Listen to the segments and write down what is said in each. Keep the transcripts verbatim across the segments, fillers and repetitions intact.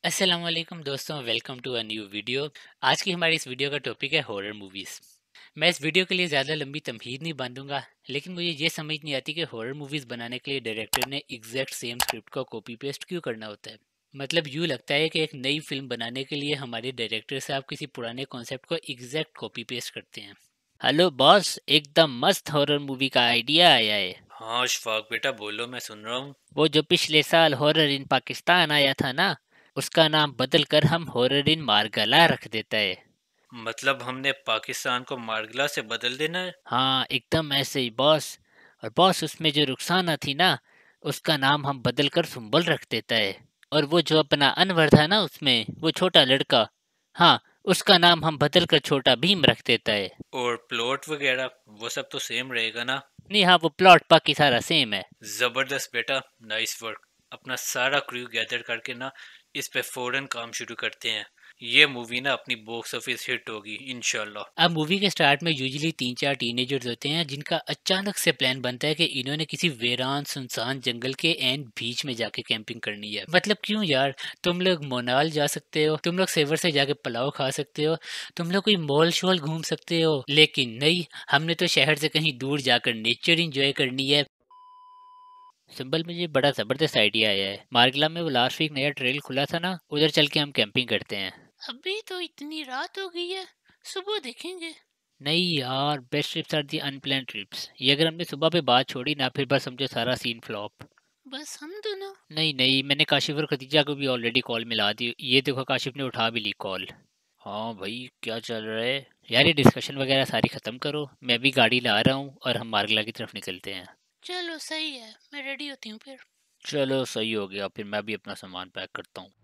अस्सलाम वालेकुम दोस्तों, welcome to a new video. आज की हमारी इस वीडियो का टॉपिक है हॉरर मूवीज़। मैं इस वीडियो के लिए ज़्यादा लंबी तमहीद नहीं बांधूंगा, लेकिन मुझे ये समझ नहीं आती कि हॉरर मूवीज़ बनाने के लिए डायरेक्टर ने एग्जैक्ट सेम स्क्रिप्ट को कॉपी पेस्ट क्यों करना होता है। मतलब यूँ लगता है कि एक नई फिल्म बनाने के लिए हमारे डायरेक्टर साहब किसी पुराने कॉन्सेप्ट को एग्जैक्ट कॉपी पेस्ट करते हैं। हेलो बॉस, एकदम मस्त हॉरर मूवी का आइडिया आया है। हाँ अशफाक बेटा, बोलो, मैं सुन रहा हूँ। वो जो पिछले साल हॉरर इन पाकिस्तान आया था ना, उसका नाम बदल कर हम हॉरर इन मारगला रख देता है। मतलब हमने पाकिस्तान को मारगला से बदल देना है? हाँ, एकदम ऐसे ही बॉस। और बॉस, उसमें जो रुखसाना थी ना, उसका नाम हम बदल कर सुंबल रख देता है। और वो जो अपना अनवर था ना, उसमें वो छोटा लड़का, हाँ, उसका नाम हम बदल कर छोटा भीम रख देता है। और प्लॉट वगैरह वो सब तो सेम रहेगा ना? नहीं, हाँ, वो प्लॉट बाकी सारा सेम है। ज़बरदस्त बेटा, नाइस वर्क। अपना सारा क्रू गैदर करके ना इस पे फौरन काम शुरू करते हैं। ये मूवी ना अपनी बॉक्स ऑफिस हिट होगी इंशाल्लाह। अब मूवी के स्टार्ट में यूजुअली तीन चार टीनेजर्स होते हैं जिनका अचानक से प्लान बनता है कि इन्होंने किसी वीरान सुनसान जंगल के एंड बीच में जाके कैंपिंग करनी है। मतलब क्यों यार, तुम लोग मोनाल जा सकते हो, तुम लोग सेवर से जाके पुलाव खा सकते हो, तुम लोग कोई मॉल शॉल घूम सकते हो, लेकिन नहीं, हमने तो शहर से कहीं दूर जाकर नेचर इंजॉय करनी है। सिंबल मुझे बड़ा जबरदस्त आइडिया आया है। मार्गला में वो लास्ट वीक नया ट्रेल खुला था ना, उधर चल के हम कैंपिंग करते हैं। अभी तो इतनी रात हो गई है, सुबह देखेंगे। नहीं यार, best trips are the unplanned trips. ये अगर हमने सुबह पे बात छोड़ी ना, फिर बस समझो सारा सीन फ्लॉप। बस हम दोनों? नहीं नहीं, मैंने काशिफ और खदीजा को भी ऑलरेडी कॉल मिला दी। ये देखो, काशिफ ने उठा भी ली कॉल। हाँ भाई, क्या चल रहा है यार? ये डिस्कशन वगैरह सारी खत्म करो, मैं भी गाड़ी ला रहा हूँ और हम मार्गला की तरफ निकलते हैं। चलो सही है, मैं रेडी होती हूँ फिर। चलो सही हो गया, फिर मैं भी अपना सामान पैक करता हूँ।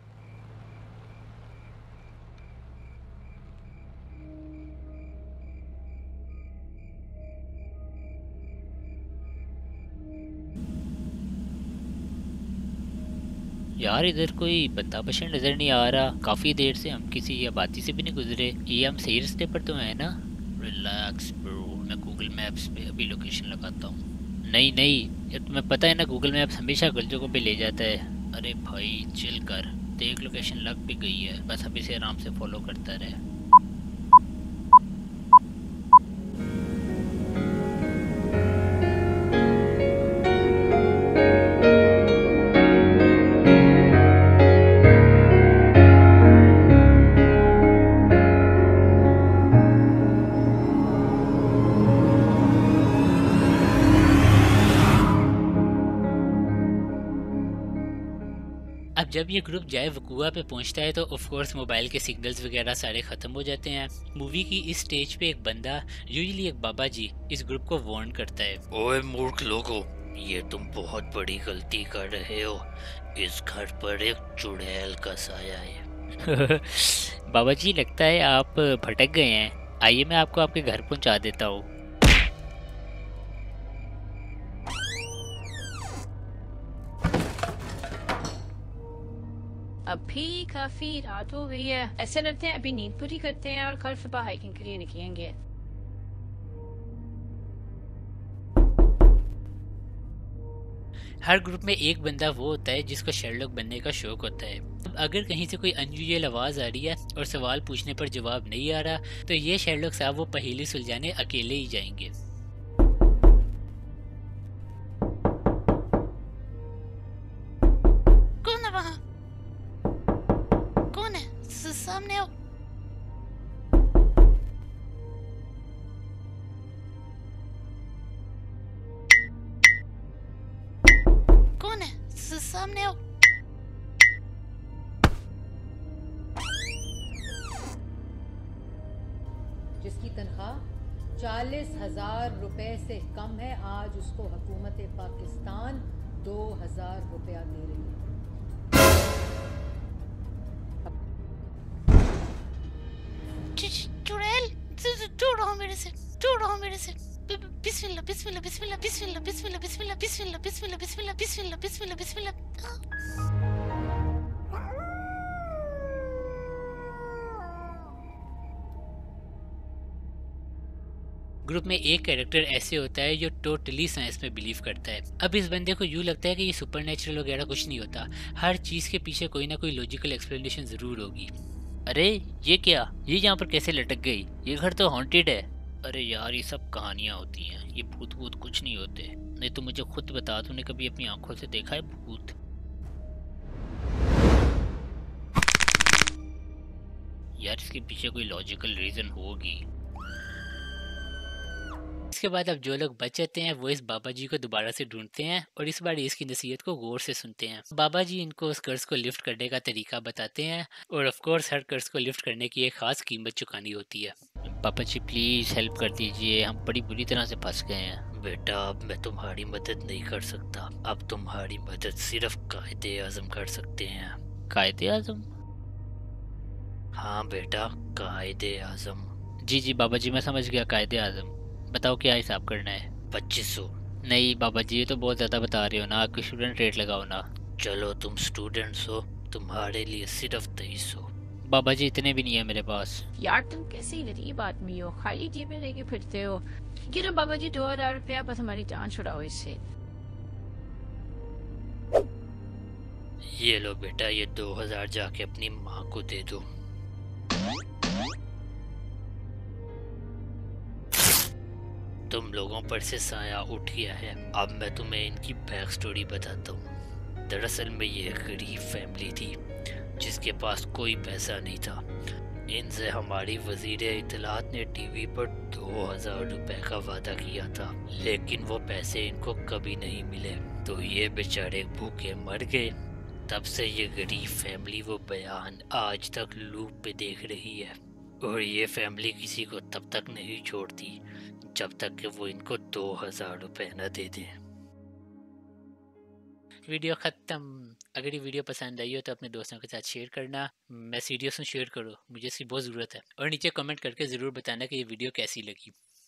यार, इधर कोई बंदा बशर नजर नहीं आ रहा। काफी देर से हम किसी आबादी से भी नहीं गुजरे। ये हम सही रास्ते पर तो है ना? रिलैक्स ब्रो, मैं गूगल मैप्स पे अभी लोकेशन लगाता हूँ। नहीं नहीं, ये तुम्हें पता है ना, गूगल मैप्स हमेशा गलत जगहों पे ले जाता है। अरे भाई चिल कर, देख लोकेशन लग भी गई है, बस अब इसे आराम से फॉलो करता रहे। अब जब ये ग्रुप जाए वकुआ पे पहुंचता है तो ऑफ कोर्स मोबाइल के सिग्नल्स वगैरह सारे ख़त्म हो जाते हैं। मूवी की इस स्टेज पे एक बंदा, यूजुअली एक बाबा जी, इस ग्रुप को वार्न करता है। ओए मूर्ख लोगो, ये तुम बहुत बड़ी गलती कर रहे हो। इस घर पर एक चुड़ैल का साया है। बाबा जी, लगता है आप भटक गए हैं। आइए, मैं आपको आपके घर पहुंचा देता हूँ। अभी काफी रात हो गई है, ऐसे लगते हैं अभी नींद पूरी करते हैं और कल सुबह हाइकिंग के लिए निकलेंगे। हर ग्रुप में एक बंदा वो होता है जिसको शेरलॉक बनने का शौक होता है। अब अगर कहीं से कोई अनयूजुअल आवाज आ रही है और सवाल पूछने पर जवाब नहीं आ रहा, तो ये शेरलॉक साहब वो पहेली सुलझाने अकेले ही जाएंगे। कौन है वहाँ? कौन है? स- सामने आओ। कौन है? स- सामने आओ। जिसकी तनख्वाह चालीस हजार रुपए से कम है, आज उसको हुकूमत पाकिस्तान दो हजार रुपया दे रही है। चुड़ैल, दूर रहो मेरे से, दूर रहो मेरे से। बिस्मिल्लाह बिस्मिल्लाह बिस्मिल्लाह बिस्मिल्लाह बिस्मिल्लाह बिस्मिल्लाह बिस्मिल्लाह बिस्मिल्लाह बिस्मिल्लाह बिस्मिल्लाह बिस्मिल्लाह बिस्मिल्लाह। ग्रुप में एक कैरेक्टर ऐसे होता है जो टोटली साइंस में बिलीव करता है। अब इस बंदे को यूँ लगता है कि ये सुपरनेचुरल वगैरह कुछ नहीं होता, हर चीज़ के पीछे कोई ना कोई लॉजिकल एक्सप्लेनेशन ज़रूर होगी। अरे ये क्या, ये यहाँ पर कैसे लटक गई, ये घर तो हॉन्टेड है। अरे यार ये सब कहानियाँ होती हैं, ये भूत भूत कुछ नहीं होते। नहीं तो मुझे खुद बता, तूने कभी अपनी आंखों से देखा है भूत? यार इसके पीछे कोई लॉजिकल रीज़न होगी। इसके बाद अब जो लोग बच जाते हैं वो इस बाबा जी को दोबारा से ढूंढते हैं और इस बार इसकी नसीहत को गौर से सुनते हैं। बाबा जी इनको उस कर्ज को लिफ्ट करने का तरीका बताते हैं और ऑफ कोर्स हर कर्ज को लिफ्ट करने की एक खास कीमत चुकानी होती है। पापा जी प्लीज़ हेल्प कर दीजिए, हम बड़ी बुरी तरह से फंस गए हैं। बेटा अब मैं तुम्हारी मदद नहीं कर सकता, अब तुम्हारी मदद सिर्फ कायदे आज़म कर सकते हैं। कायदे आज़म? हाँ बेटा कायदे आज़म। जी जी बाबा जी मैं समझ गया, कायदे आज़म। बताओ क्या हिसाब करना है? पच्चीस सौ। नहीं बाबा जी ये तो बहुत ज़्यादा बता रहे हो ना, आपकी स्टूडेंट रेट लगाओ ना। चलो तुम स्टूडेंट्स हो, तुम्हारे लिए सिर्फ तेईस सौ। बाबा जी इतने भी नहीं है मेरे पास। यार तुम कैसे गरीब आदमी हो, खाली जेबें लेके फिरते हो। ये ना बाबा जी दो हजार रुपया, बस हमारी जान छुड़ाओ इससे। ये लो बेटा, ये दो हजार जाके अपनी माँ को दे दो। तुम लोगों पर से साया उठ गया है, अब मैं तुम्हें इनकी बैक स्टोरी बताता हूँ। दरअसल में ये एक गरीब फैमिली थी जिसके पास कोई पैसा नहीं था। इनसे हमारी वजीर इत्तलात ने टीवी पर दो हजार रुपए का वादा किया था, लेकिन वो पैसे इनको कभी नहीं मिले, तो ये बेचारे भूखे मर गए। तब से ये गरीब फैमिली वो बयान आज तक लूप पे देख रही है और ये फैमिली किसी को तब तक नहीं छोड़ती जब तक कि वो इनको दो हजार रुपये न दे दें। वीडियो ख़त्म। अगर ये वीडियो पसंद आई हो तो अपने दोस्तों के साथ शेयर करना। मैं सीरियस हूँ, शेयर करो, मुझे इसकी बहुत ज़रूरत है। और नीचे कमेंट करके ज़रूर बताना कि ये वीडियो कैसी लगी।